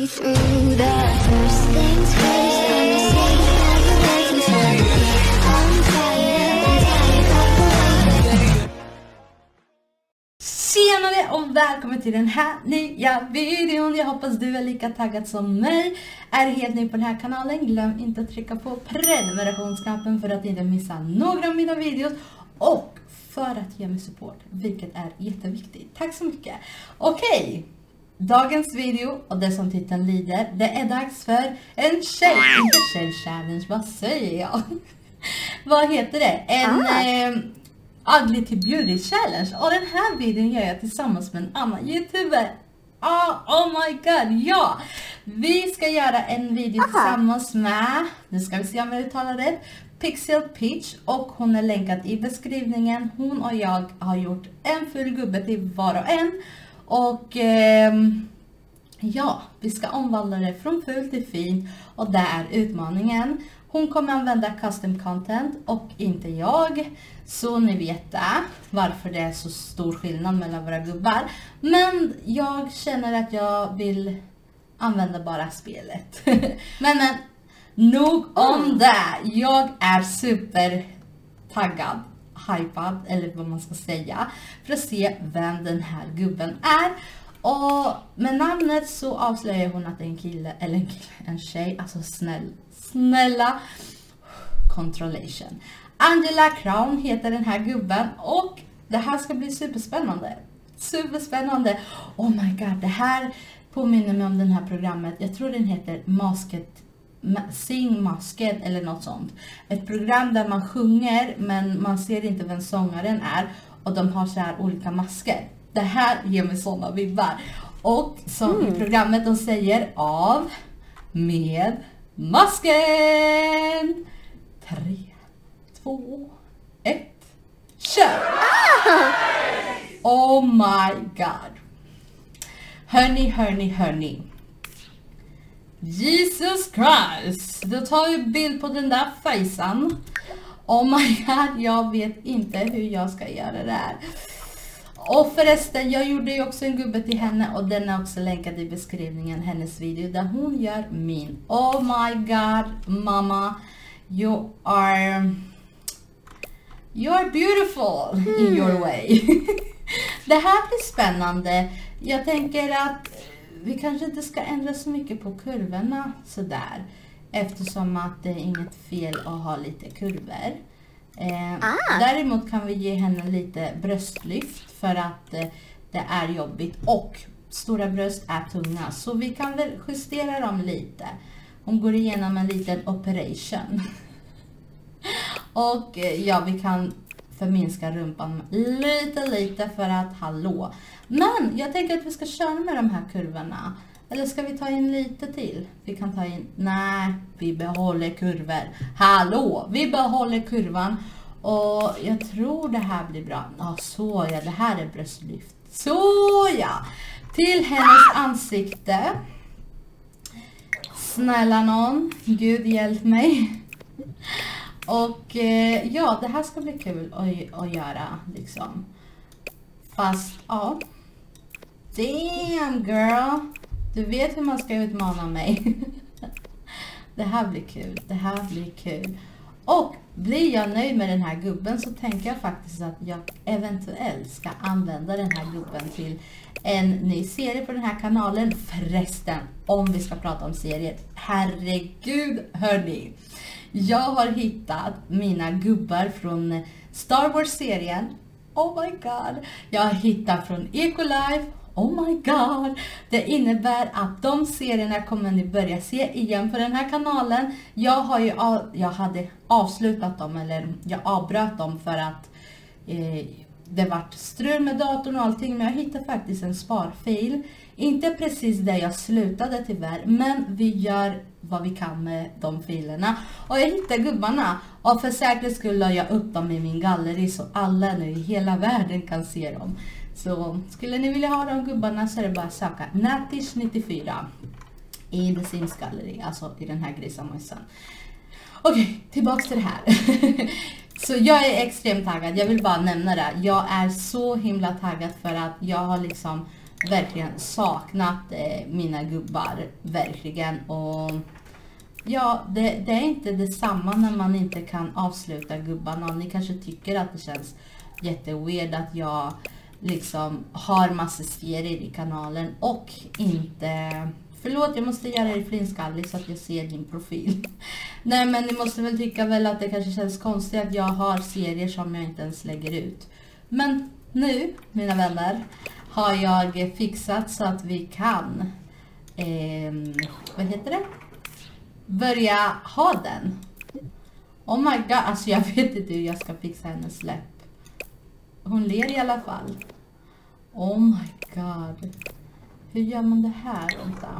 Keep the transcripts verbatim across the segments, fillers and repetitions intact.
see through the first things first. I'm saying that you're making I'm tired, I'm tired of waiting. Tjenare och välkommen till den här nya videon. Jag hoppas du är lika taggad som mig. Är du helt ny på den här kanalen, glöm inte att trycka på prenumerationsknappen för att inte missa några av mina videos. Och för att ge mig support, vilket är jätteviktigt. Tack så mycket. Okej, dagens video och det som titeln lider, det är dags för en tjej, inte tjej-challenge, vad säger jag? Vad heter det? En... Eh, Ugly to Beauty Challenge. Och den här videon gör jag tillsammans med en annan youtuber. Oh, oh my god, ja! Vi ska göra en video Aha. tillsammans med, nu ska vi se om jag uttalar rätt, Pixel Peach. Och hon är länkad i beskrivningen. Hon och jag har gjort en full gubbe till var och en. Och eh, ja, vi ska omvandla det från fult till fint. Och det är utmaningen. Hon kommer använda custom content och inte jag. Så ni vet det, varför det är så stor skillnad mellan våra gubbar. Men jag känner att jag vill använda bara spelet. men men, nog om det. Jag är super taggad, hypad eller vad man ska säga. För att se vem den här gubben är. Och med namnet så avslöjar hon att det är en kille, eller en kille, en tjej. Alltså snäll, snälla. Controlation. Angela Crown heter den här gubben. Och det här ska bli superspännande. Superspännande. Oh my god, det här påminner mig om den här programmet. Jag tror den heter Masked, Sing Masked eller något sånt. Ett program där man sjunger men man ser inte vem sångaren är. Och de har så här olika masker. Det här ger mig sådana vibbar. Och som mm. i programmet de säger av, med, masken. Tre, två, ett, kör! Ah! Oh my god. Hörni, hörni, hörni. Jesus Christ. Då tar vi bild på den där fejsan. Oh my god, jag vet inte hur jag ska göra det här. Och förresten, jag gjorde ju också en gubbe till henne och den är också länkad i beskrivningen, hennes video där hon gör min. Oh my god, mamma, you are you are beautiful mm. in your way. Det här blir spännande. Jag tänker att vi kanske inte ska ändra så mycket på kurvorna sådär. Eftersom att det är inget fel att ha lite kurvor. Eh, ah. Däremot kan vi ge henne lite bröstlyft för att eh, det är jobbigt och stora bröst är tunga. Så vi kan väl justera dem lite. Hon går igenom en liten operation. och eh, ja, vi kan förminska rumpan lite lite för att hallå. Men jag tänker att vi ska köra med de här kurvorna. Eller ska vi ta in lite till? Vi kan ta in... Nej, vi behåller kurvor. Hallå, vi behåller kurvan. Och jag tror det här blir bra. Ja, så ja, det här är bröstlyft. Så ja. Till hennes ansikte. Snälla någon. Gud hjälp mig. Och eh, ja, det här ska bli kul att, att göra liksom. Fast, ja. Damn girl. Du vet hur man ska utmana mig. Det här blir kul. Det här blir kul. Och blir jag nöjd med den här gubben så tänker jag faktiskt att jag eventuellt ska använda den här gubben till en ny serie på den här kanalen. Förresten, om vi ska prata om serier. Herregud, hörni. Jag har hittat mina gubbar från Star Wars-serien. Oh my god. Jag har hittat från Ecolife. Oh my god. Det innebär att de serierna kommer ni börja se igen på den här kanalen. Jag har ju jag hade avslutat dem, eller jag avbröt dem för att eh, det vart strul med datorn och allting. Men jag hittade faktiskt en sparfil. Inte precis där jag slutade tyvärr, men vi gör vad vi kan med de filerna. Och jag hittade gubbarna. Och för säkerhets skull la jag upp dem i min galleri så alla nu i hela världen kan se dem. Så skulle ni vilja ha de gubbarna så är det bara att söka Natish nittiofyra i The Sims Gallery, alltså i den här grisamössan. Okej, tillbaks till det här. Så jag är extremt taggad, jag vill bara nämna det. Jag är så himla taggad för att jag har liksom verkligen saknat eh, mina gubbar. Verkligen. Och ja, det, det är inte detsamma när man inte kan avsluta gubbarna. Ni kanske tycker att det känns jätteweird att jag liksom har massor serier i kanalen och inte... Förlåt, jag måste göra det flinskallig så att jag ser din profil. Nej, men ni måste väl tycka väl att det kanske känns konstigt att jag har serier som jag inte ens lägger ut. Men nu, mina vänner, har jag fixat så att vi kan... Eh, vad heter det? Börja ha den. Oh my god, alltså jag vet inte hur jag ska fixa hennes läpp. Hon ler i alla fall. Oh my god. Hur gör man det här? Vänta.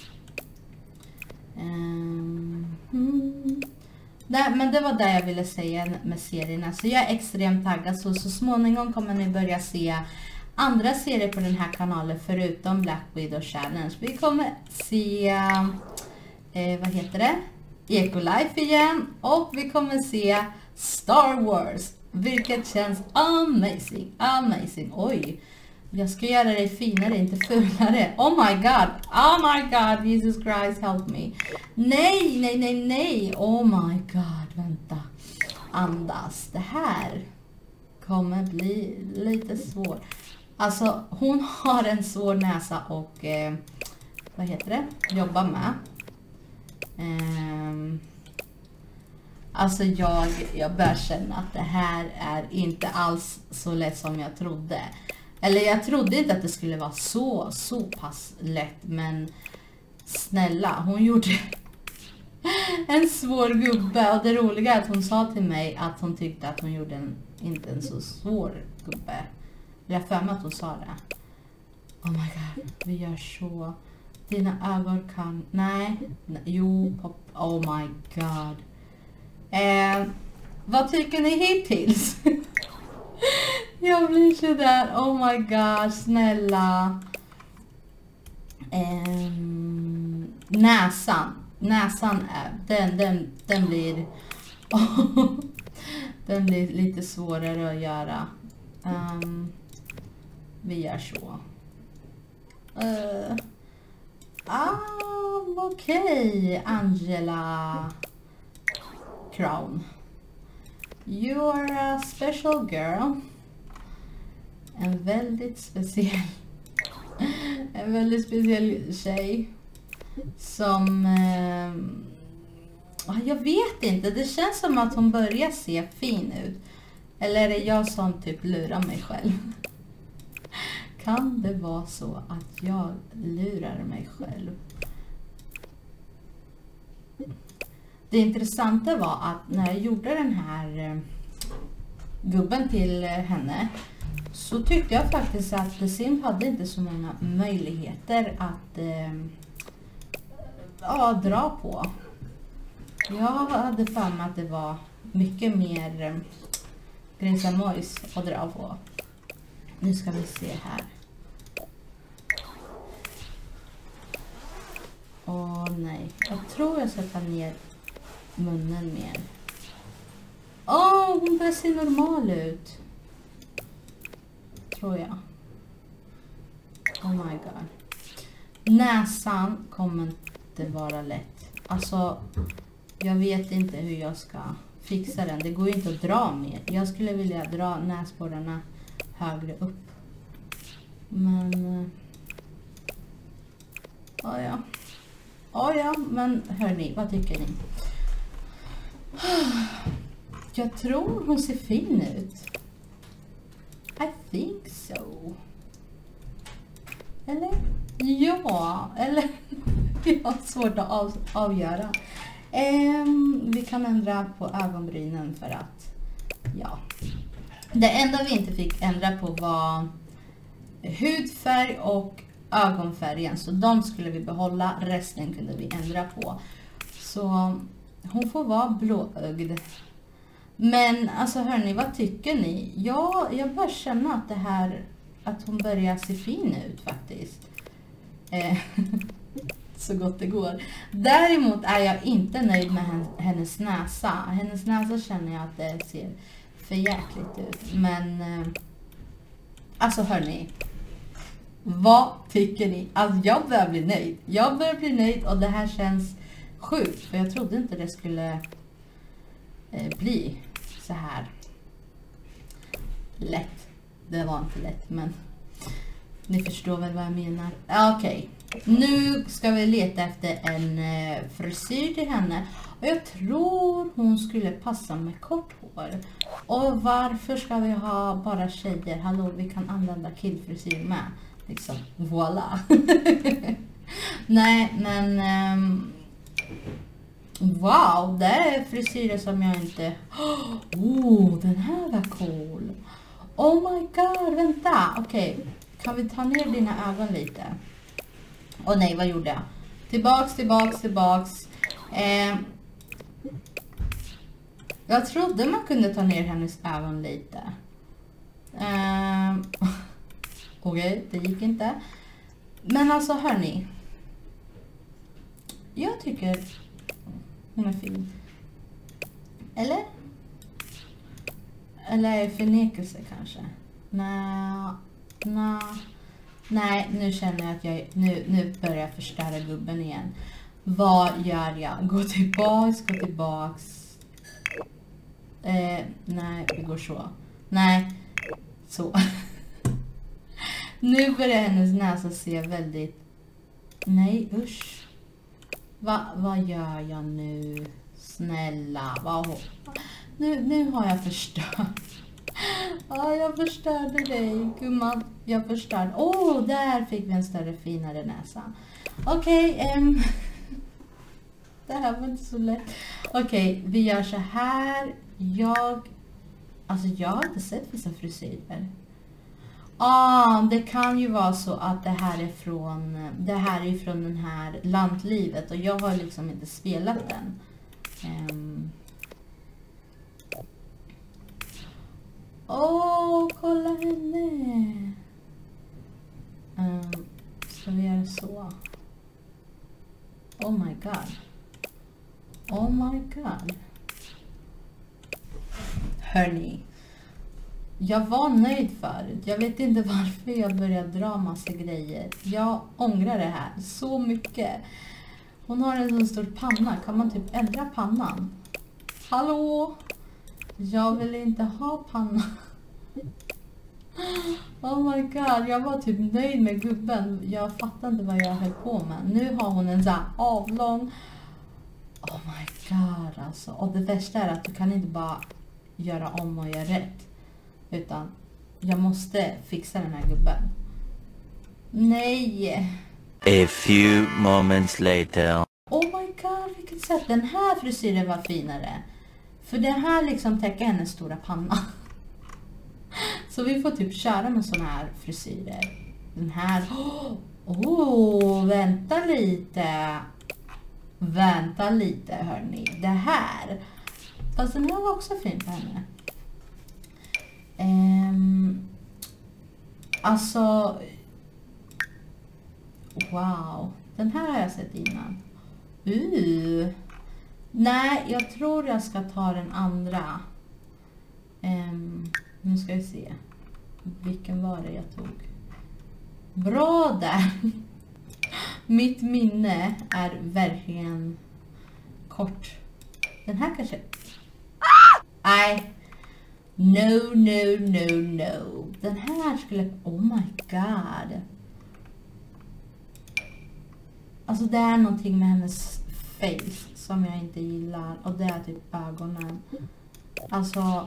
Um, hmm. Nej, men det var det jag ville säga med serierna. Så jag är extremt taggad. Så, så småningom kommer ni börja se andra serier på den här kanalen förutom Black Widow Challenge. Vi kommer se... Eh, vad heter det? Ecolife igen. Och vi kommer se Star Wars. Vilket känns amazing. Amazing. Oj. Jag ska göra dig finare, inte fulare. Oh my god. Oh my god. Jesus Christ, help me. Nej, nej, nej, nej. Oh my god. Vänta. Andas. Det här kommer bli lite svårt. Alltså, hon har en svår näsa och... Eh, vad heter det? Jobba med. Um, alltså jag, jag börjar känna att det här är inte alls så lätt som jag trodde. Eller jag trodde inte att det skulle vara så, så pass lätt. Men snälla, hon gjorde en svår gubbe. Och det roliga är att hon sa till mig att hon tyckte att hon gjorde en, inte en så svår gubbe. Jag för mig att hon sa det. Oh my god, vi gör så... Dina ögon kan... Nej. Jo, pop. Oh my god. Eh, vad tycker ni hittills? Jag blir så där. Oh my god, snälla. Eh, näsan. Näsan är... Den, den, den blir... den blir lite svårare att göra. Um, vi gör så. Uh, Ah, okej. Okay. Angela Crown. You are a special girl. En väldigt speciell en väldigt speciell tjej som eh, jag vet inte, det känns som att hon börjar se fin ut. Eller är det jag som typ lurar mig själv? Kan det vara så att jag lurar mig själv? Det intressanta var att när jag gjorde den här gubben till henne så tyckte jag faktiskt att The Sim hade inte så många möjligheter att eh, ja, dra på. Jag hade för mig att det var mycket mer eh, grinsamojs att dra på. Nu ska vi se här. Åh nej. Jag tror jag ska ta ner munnen mer. Åh, hon börjar se normal ut. Tror jag. Oh my god. Näsan kommer inte vara lätt. Alltså, jag vet inte hur jag ska fixa den. Det går ju inte att dra mer. Jag skulle vilja dra näsborrarna högre upp. Men... Oh ja. Oh ja, men hörni, vad tycker ni? Jag tror hon ser fin ut. I think so. Eller? Ja, eller? Jag har svårt att av, avgöra. Um, vi kan ändra på ögonbrynen för att... Ja. Det enda vi inte fick ändra på var hudfärg och ögonfärgen. Så de skulle vi behålla. Resten kunde vi ändra på. Så hon får vara blåögd. Men alltså hörni, vad tycker ni? Ja, jag börjar känna att det här... Att hon börjar se fin ut faktiskt. Eh, så gott det går. Däremot är jag inte nöjd med hennes näsa. Hennes näsa känner jag att det ser för jäkligt ut. Men... Eh, alltså hörni. Vad tycker ni? Alltså jag börjar bli nöjd. Jag börjar bli nöjd och det här känns sjukt. För jag trodde inte det skulle eh, bli så här lätt. Det var inte lätt, men ni förstår väl vad jag menar. Okej, okay. Nu ska vi leta efter en eh, frisyr till henne. Och jag tror hon skulle passa med kort hår. Och varför ska vi ha bara tjejer? Hallå, vi kan använda killfrisyr med. Liksom, voilà. Nej, men um, wow, det är frisyrer som jag inte... Oh, den här var cool. Oh my god, vänta. Okej, okay. Kan vi ta ner dina ögon lite? Åh oh, nej, vad gjorde jag? Tillbaks, tillbaks, tillbaks. Eh, jag trodde man kunde ta ner hennes ögon lite. Eh, Okej, okay, det gick inte. Men alltså, hörni. Jag tycker hon är fin. Eller? Eller förnekelse kanske. Nej, nej. Nej, nu känner jag att jag nu, nu börjar jag förstöra gubben igen. Vad gör jag? Gå tillbaks, gå tillbaks. Eh, nej, vi går så. Nej, så. Nu börjar hennes näsa se väldigt... Nej, usch. Va, vad gör jag nu? Snälla, vad... Nu, nu har jag förstört. Ja, jag förstörde dig, gumman. Jag förstörde. Åh, oh, där fick vi en större, finare näsa. Okej, okay, um, det här var inte så lätt. Okej, okay, vi gör så här. Jag... Alltså, jag har inte sett vissa frisyrer. Ah, det kan ju vara så att det här är från... Det här är från den här Lantlivet. Och jag har liksom inte spelat den. Um, Åh, oh, kolla henne. Um, ska vi göra så? Oh my god. Oh my god. Hörni. Jag var nöjd förut. Jag vet inte varför jag började dra massa grejer. Jag ångrar det här så mycket. Hon har en så stor panna. Kan man typ ändra pannan? Hallå? Jag vill inte ha panna. Oh my god, jag var typ nöjd med gubben. Jag fattar inte vad jag höll på med. Nu har hon en sån här avlång. Oh my god alltså. Och det värsta är att du kan inte bara göra om och göra rätt. Utan jag måste fixa den här gubben. Nej. A few moments later. Oh my god, vilket sätt. Den här frisyren var finare. För den här liksom täcker hennes stora panna. Så vi får typ köra med såna här frisyrer. Den här. Åh, oh, vänta lite. Vänta lite, hörni. Det här. Fast den här var också fin på henne. Um, alltså. Wow. Den här har jag sett innan. Uh. Nej, jag tror jag ska ta den andra. Um, nu ska vi se. Vilken var det jag tog? Bra där. Mitt minne är verkligen kort. Den här kanske... Nej. No, no, no, no. Den här skulle... Oh my god. Alltså det är någonting med hennes face som jag inte gillar. Och det är typ ögonen. Alltså...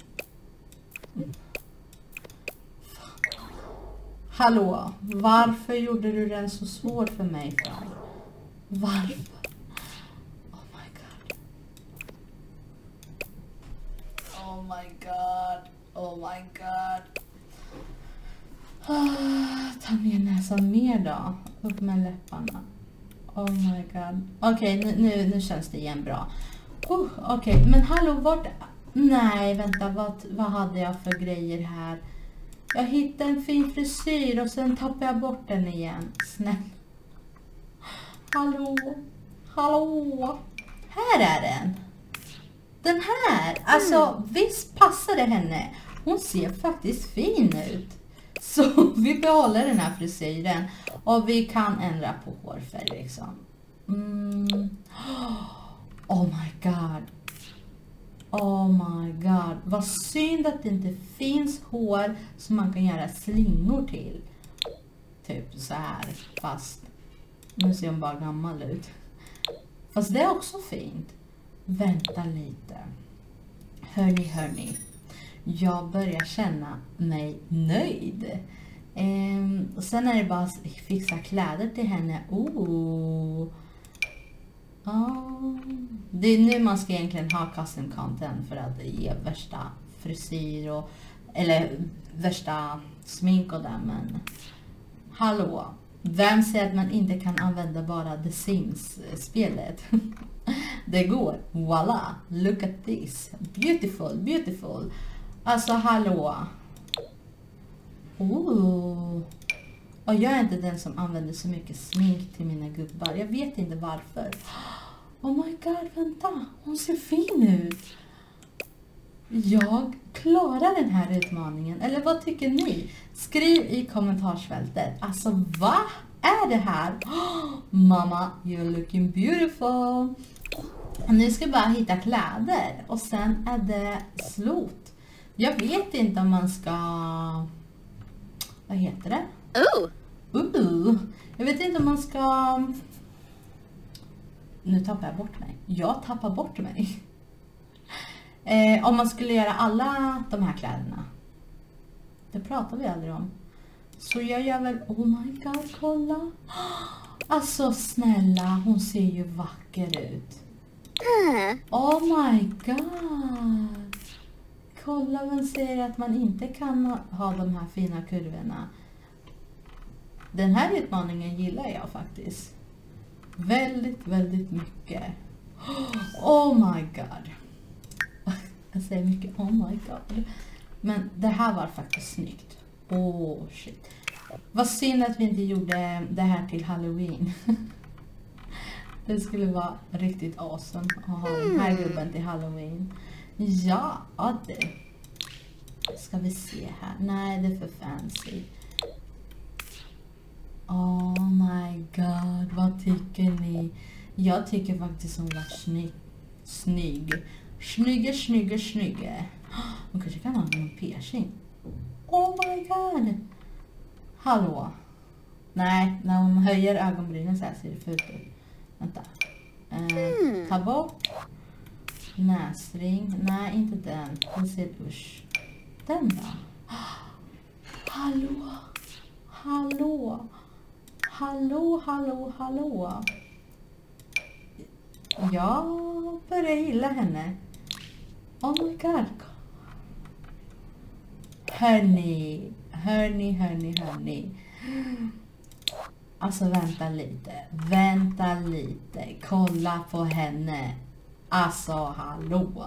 Hallå, varför gjorde du den så svår för mig för? Varför? Oh my god. Oh my god. Oh my god. Ah, ta ner näsan mer då. Upp med läpparna. Oh my god. Okej, okay, nu, nu, nu känns det igen bra. Uh, Okej, okay. Men hallå, vart... Nej, vänta, vad, vad hade jag för grejer här? Jag hittade en fin frisyr och sen tappade jag bort den igen. Snälla. Hallå? Hallå? Här är den. Den här. Alltså, visst passar det henne. Hon ser faktiskt fin ut. Så vi behåller den här frisyren. Och vi kan ändra på hårfärg liksom. Mm. Oh my god. Oh my god. Vad synd att det inte finns hår som man kan göra slingor till. Typ så här. Fast nu ser hon bara gammal ut. Fast det är också fint. Vänta lite. Hörni, hörni. Jag börjar känna mig nöjd. Ehm, och sen är det bara att fixa kläder till henne. Oh. Oh. Det är nu man ska egentligen ha custom content för att ge värsta frisyr och eller värsta smink och där, men hallå. Vem säger att man inte kan använda bara The Sims-spelet? Det går. Voila. Look at this. Beautiful, beautiful. Alltså, hallå. Oh. Och jag är inte den som använder så mycket smink till mina gubbar. Jag vet inte varför. Oh my god, vänta. Hon ser fin ut. Jag klarar den här utmaningen. Eller vad tycker ni? Skriv i kommentarsfältet. Alltså, vad är det här? Oh, mamma, you're looking beautiful. Nu ska jag bara hitta kläder. Och sen är det slut. Jag vet inte om man ska... Vad heter det? Oh. Uh, jag vet inte om man ska... Nu tappar jag bort mig. Jag tappar bort mig. Eh, om man skulle göra alla de här kläderna. Det pratar vi aldrig om. Så jag gör väl... Oh my god, kolla. Alltså snälla, hon ser ju vacker ut. Oh my god. Kolla, vem säger att man inte kan ha de här fina kurvorna. Den här utmaningen gillar jag faktiskt. Väldigt, väldigt mycket. Oh my god. Jag säger mycket oh my god. Men det här var faktiskt snyggt. Oh shit. Vad synd att vi inte gjorde det här till Halloween. Det skulle vara riktigt awesome att ha den här gubben till Halloween. Ja, det. Ska vi se här. Nej, det är för fancy. Oh my god, vad tycker ni? Jag tycker faktiskt hon var snygg. Snygg. Snygge, snygge, snygge. Hon kanske kan ha någon piercing. Oh my god. Hallå. Nej, när hon höjer ögonbrynen så här ser det fult ut. Vänta. Eh, ta bort. Näsring. Nej, inte den. Den ser usch. Den då. Hallå. Hallå. Hallå, hallå, hallå. Jag börjar gilla henne. Oh my god. Hörni. Hörni, hörni, hörni. Alltså vänta lite. Vänta lite. Kolla på henne. Alltså hallå.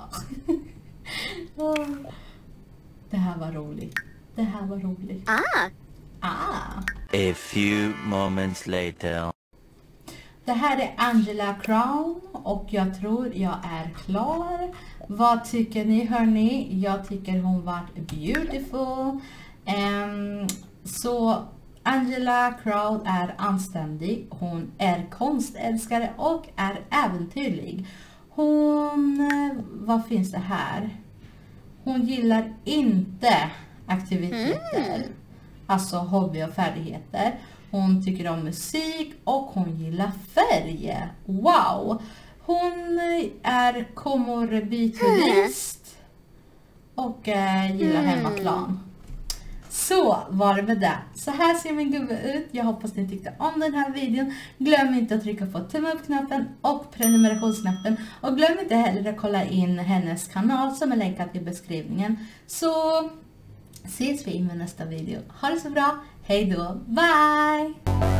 Det här var roligt. Det här var roligt. Ah. Ah. A few moments later. Det här är Angela Crown och jag tror jag är klar. Vad tycker ni, hörni? Jag tycker hon var beautiful. Um, så Angela Crown är anständig. Hon är konstälskare och är äventyrlig. Hon, vad finns det här? Hon gillar inte aktiviteter. Mm. Alltså hobby och färdigheter. Hon tycker om musik och hon gillar färg. Wow! Hon är komorbiturist och äh, gillar hemmaplan. Så var det med det. Så här ser min gubbe ut. Jag hoppas ni tyckte om den här videon. Glöm inte att trycka på tumme upp-knappen och prenumerationsknappen. Och glöm inte heller att kolla in hennes kanal som är länkat i beskrivningen. Så ses vi i min nästa video. Ha det så bra. Hej då. Bye!